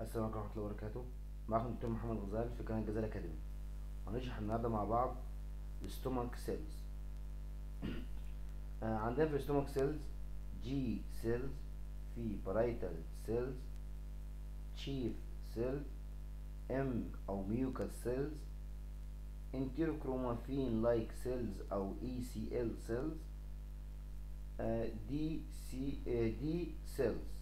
السلام عليكم ورحمة الله وبركاته. معكم دكتور محمد غزال في قناة جزال أكاديمي، وهنشرح النهاردة مع بعض الستومك سيلز. عندنا في الستومك سيلز جي سيلز، في بارايتال سيلز، تشيف سيلز، ام أو ميوكاس سيلز، انتيروكرومافين لايك سيلز أو اي سي ال سيلز، دي سيلز.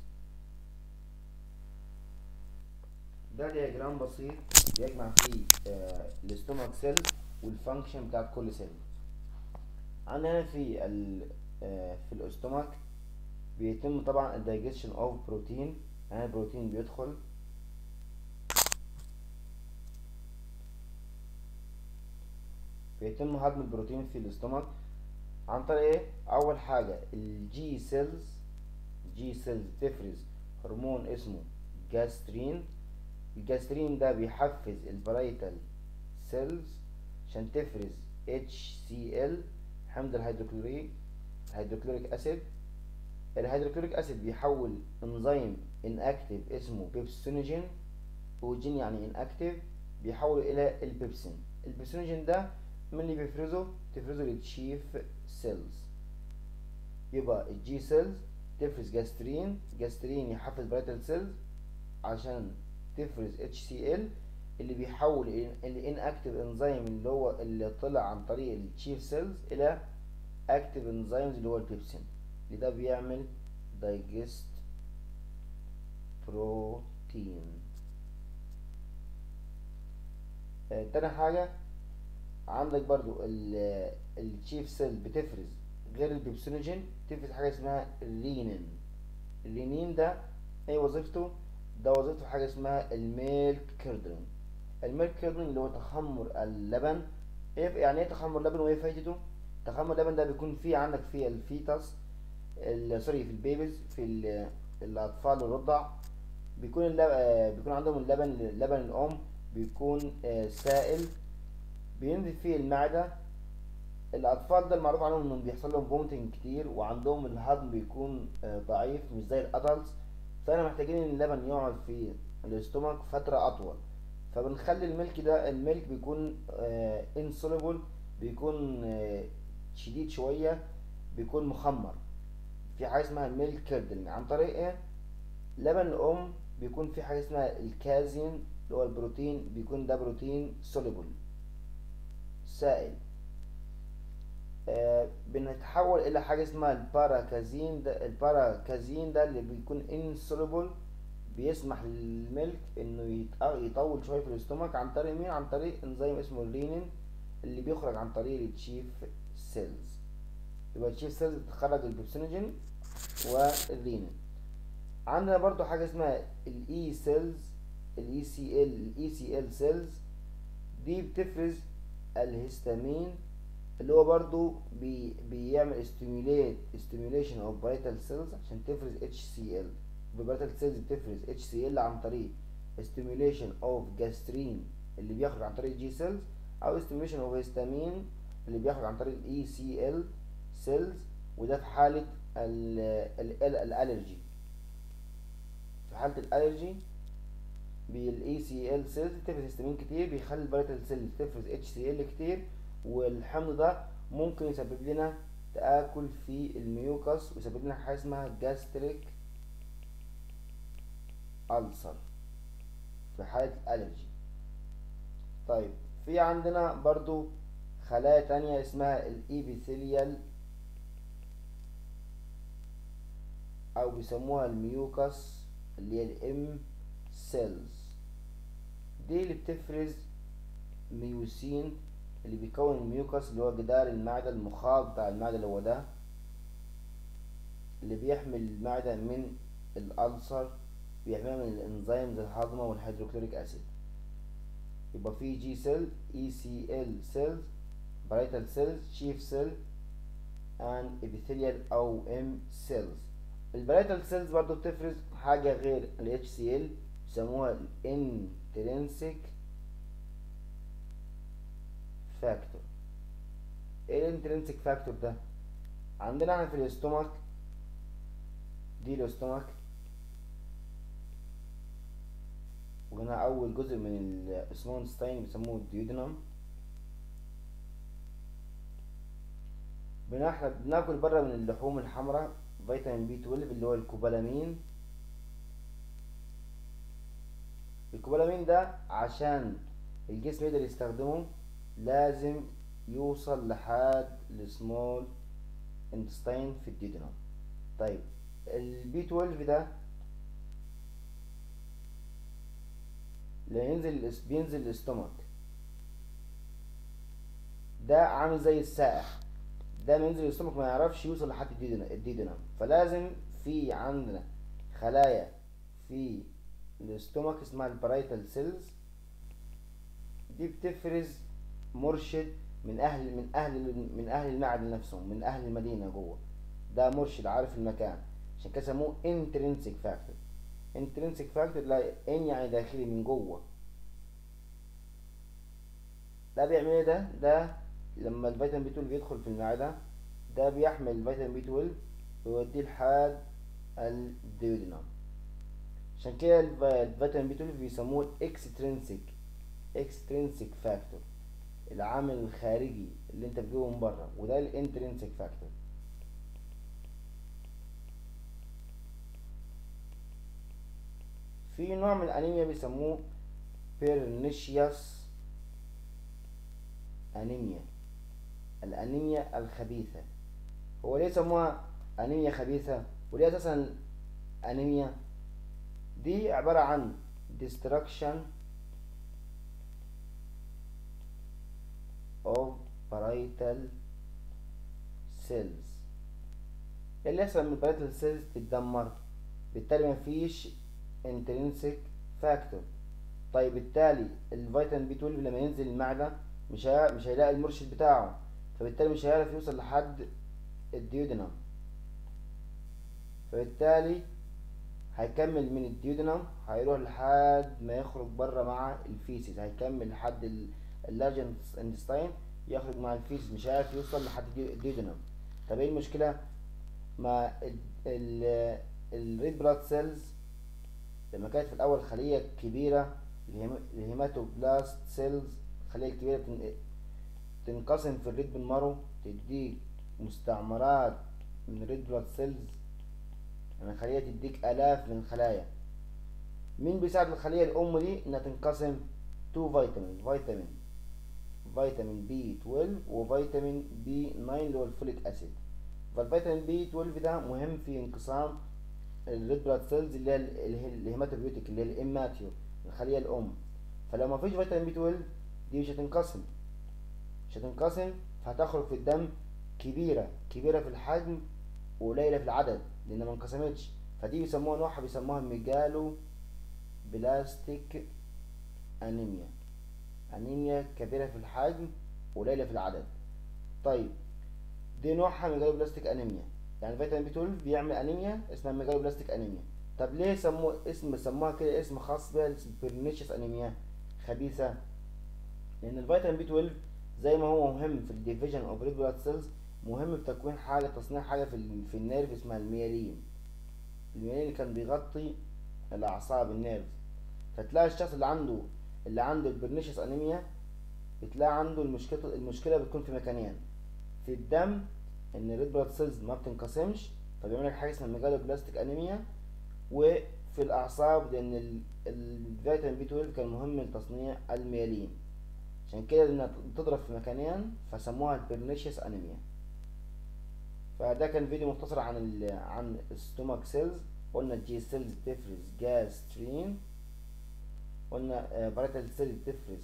ده دياجرام بسيط بيجمع فيه الاستومك سيل والفانكشن بتاعت كل سيل. عندنا في في الاستومك بيتم طبعا الدايجيشن اوف بروتين، يعني البروتين بيدخل بيتم هضم البروتين في الاستومك عن طريق ايه؟ اول حاجه الجي سيلز. الجي سيلز تفرز هرمون اسمه جاسترين. الجاسترين ده بيحفز البرايتال سيلز عشان تفرز HCl، حمض الهيدروكلوريك اسيد. الهيدروكلوريك اسيد بيحول انزيم اناكتيف اسمه بيبسينوجين، وجين يعني اناكتيف، بيحوله الى البيبسين. البيبسينوجين ده من اللي تفرزه للتشيف سيلز. يبقى الجي سيلز تفرز جاسترين يحفز برايتال سيلز عشان تفرز HCl اللي بيحول الاناكتيف انزيم اللي طلع عن طريق التشيف سيلز الى اكتيف انزيمز اللي هو البيبسين، اللي ده بيعمل دايجست بروتين. تاني حاجة عندك برضو التشيف سيل بتفرز غير البيبسينوجين، تفرز حاجة اسمها الرينين. الرينين ده ايه وظيفته؟ ده وظيفته حاجة اسمها الميلك كيردلين. الميلك كيردلين اللي هو تخمر اللبن. يعني ايه تخمر اللبن وايه فايدته؟ تخمر اللبن ده بيكون فيه عندك فيه الفيتاس، سوري، في البيبيز، في الاطفال الرضع، بيكون بيكون عندهم لبن الام بيكون سائل بينزل فيه المعدة. الاطفال ده المعروف عنهم انهم بيحصل لهم فومتنج كتير، وعندهم الهضم بيكون ضعيف مش زي الادلتس، فاحنا محتاجين ان اللبن يقعد في الاستومك فترة اطول. فبنخلي الملك بيكون انسوليبل، بيكون شديد شوية، بيكون مخمر في حاجة اسمها الميلك كيردلينج. عن طريق ايه؟ لبن الام بيكون في حاجة اسمها الكازين اللي هو البروتين، بيكون ده بروتين سوليبل سائل. بنتحول الى حاجه اسمها الباراكازين ده اللي بيكون انسوليبل، بيسمح للملك انه يطول شويه في الاستومك. عن طريق مين؟ عن طريق انزيم اسمه الرينين اللي بيخرج عن طريق التشيف سيلز. يبقى التشيف سيلز بتخرج البيبسينوجين والرينين. عندنا برضو حاجه اسمها الاي سيلز، الاي سي ال سيلز، دي بتفرز الهستامين اللي هو برضو بيعمل stimulation of vital cells عشان تفرز HCl. vital cells بتفرز HCl عن طريق stimulation of gastrin اللي بيخرج عن طريق G cells، او stimulation of histamine اللي بيخرج عن طريق ECL cells. وده في حالة الالرجي. في حالة الالرجي بالاي سي ال سيلز تفرز هيستامين كتير، بيخلي الفيتال سيلز تفرز HCl كتير، والحمض ده ممكن يسبب لنا تآكل في الميوكس ويسبب لنا حاجة اسمها جاستريك ألسر في حالة الألرجي. طيب في عندنا برضو خلايا تانية اسمها الإيبيثيليال أو بيسموها الميوكس اللي هي الإم سيلز. دي اللي بتفرز ميوسين اللي بيكون الميوكس اللي هو جدار المعدة، المخاط بتاع المعدة اللي هو ده اللي بيحمي المعدة من الألسر، بيحميها من الانزيمز الهاضمة والهيدروكلوريك أسيد. يبقى في جي سيل، اي سي ال سيلز، برايتال سيلز، شيف سيل، and epithelial أو ام سيلز. البرايتال سيلز برضو بتفرز حاجة غير ال HCl بيسموها الانترنسيك فاكتور. ايه الانترنسيك فاكتور ده؟ عندنا احنا في الاستومك، دي الاستومك، وهنا أول جزء من السمونستاين بيسموه الديودنم. احنا بناكل بره من اللحوم الحمراء فيتامين بي 12 اللي هو الكوبالامين. الكوبالامين ده عشان الجسم يقدر يستخدمه لازم يوصل لحد السمول انتستين في الديودنم. طيب البي 12 ده اللي بينزل الاستومك ده عامل زي السائح، ده بينزل الاستومك ما يعرفش يوصل لحد الديودنم، فلازم في عندنا خلايا في الاستومك اسمها البرايتال سيلز، دي بتفرز مرشد من اهل المعدن نفسهم، من اهل المدينه جوه، ده مرشد عارف المكان، عشان كده سموه انترنسيك فاكتور. انترنسيك فاكتور لا ان يعني داخلي من جوه. ده بيعمل ايه؟ ده لما الفيتامين بي 12 بيدخل في المعده ده بيحمل الفيتامين بي 12 ويوديه لحد الديودنم. عشان كده الفيتامين بي 12 بيسموه اكسترينسيك فاكتور، العامل الخارجي اللي انت بتجيبه من بره، وده الانترنسيك فاكتور. في نوع من الانيميا بيسموه بيرنيشياس انيميا، الانيميا الخبيثة. هو ليه سموها انيميا خبيثة وليه اساسا انيميا؟ دي عبارة عن destruction of parietal cells. اللي يحصل من parietal cells تتدمر، بالتالي مفيش intrinsic factor. طيب بالتالي الفيتامين بي 12 لما ينزل المعدة مش هيلاقي المرشد بتاعه، فبالتالي مش هيعرف يوصل لحد الديودنم، فبالتالي هيكمل من الديودنم هيروح لحد ما يخرج بره مع الفيسيس، هيكمل لحد اللارج انتستين يخرج مع الفيسيس، مش عارف يوصل لحد الديودنم. طب ايه المشكلة؟ ما الريد بلاد سيلز لما كانت في الاول خلية كبيرة، الهيماتوبلاست سيلز الخلية الكبيرة تنقسم في الريد بون مارو تديك مستعمرات من الريد بلاد سيلز، يعني خلية تديك آلاف من الخلايا. مين بيساعد الخلية الأم دي إنها تنقسم؟ تو فيتامين بي 12 وفيتامين بي 9 اللي هو الفوليك أسيد. فالفيتامين بي 12 ده مهم في انقسام الريد بلاد سيلز اللي هي الهيماتوبيوتيك اللي هي الإماتيو الخلية الأم. فلو ما فيش فيتامين بي 12 دي مش هتنقسم فهتخرج في الدم كبيرة في الحجم وقليلة في العدد لأن ما انقسمتش، فدي بيسموها نوعها بيسموها ميجالو بلاستيك أنيميا كبيرة في الحجم وقليلة في العدد. طيب دي نوعها ميجالو بلاستيك أنيميا، يعني فيتامين بي 12 بيعمل أنيميا اسمها ميجالو بلاستيك أنيميا. طب ليه سموها كده اسم خاص بها بيرنيشيس أنيميا خبيثة؟ لأن الفيتامين بي 12 زي ما هو مهم في الديفيجن اوف ريد بلاد سيلز مهم في تكوين حاجة تصنيع حاجة في النيرف اسمها الميالين اللي كان بيغطي الأعصاب النيرف. فتلاقي الشخص اللي عنده البرنيشيس أنيميا بتلاقي عنده المشكلة بتكون في مكانين، في الدم إن الريد بلاد سيلز ما بتنقسمش فبيعمل لك حاجة اسمها ميجالو بلاستيك أنيميا، وفي الأعصاب لأن الفيتامين بي 12 كان مهم لتصنيع الميالين، عشان كده انها تضرب في مكانين فسموها البرنيشيس انيميا. فده كان فيديو مختصر عن الستومك سيلز. قلنا الجي سيلز بتفرز جاسترين، قلنا باريتال سيلز بتفرز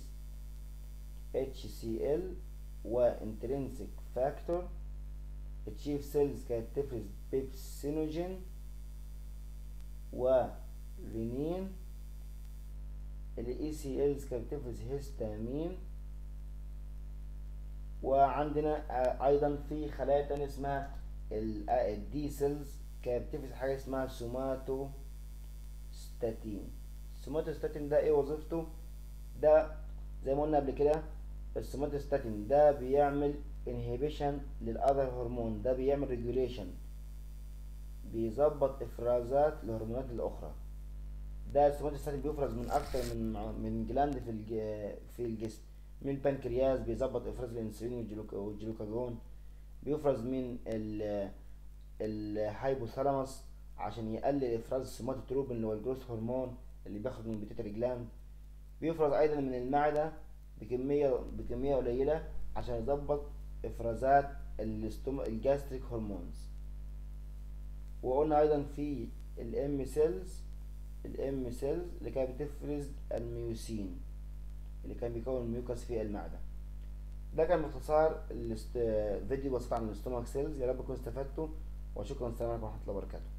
HCl وانترنسيك فاكتور، التشيف سيلز كانت بتفرز بيبسينوجين ورينين، الاي سي الز كانت بتفرز هيستامين. وعندنا ايضا في خلايا تانية اسمها الدي سيلز كانت بتفرز حاجه اسمها سوماتوستاتين. السوماتوستاتين ده ايه وظيفته؟ ده زي ما قلنا قبل كده السوماتوستاتين ده بيعمل انهيبيشن للاذر هرمون، ده بيعمل ريجوليشن بيظبط افرازات الهرمونات الاخرى، ده السوماتوستاتين بيفرز من اكتر من جلاند في الجسم. من البنكرياس بيظبط افراز الانسولين والجلوكاجون. بيفرز من الهايبوثالاموس عشان يقلل افراز السوماتوتروبين اللي هو الجروث هرمون اللي بياخد من البيتيوتري جلاند. بيفرز ايضا من المعدة بكمية قليلة عشان يظبط افرازات الجاستريك هرمونز. وقلنا ايضا في الام سيلز اللي كانت بتفرز الميوسين اللي كان بيكون الميوكس في المعدة. ده كان باختصار فيديو بسيط عن الاستومك سيلز. يا رب تكونوا استفدتوا، وشكرا. السلام عليكم ورحمة الله وبركاته.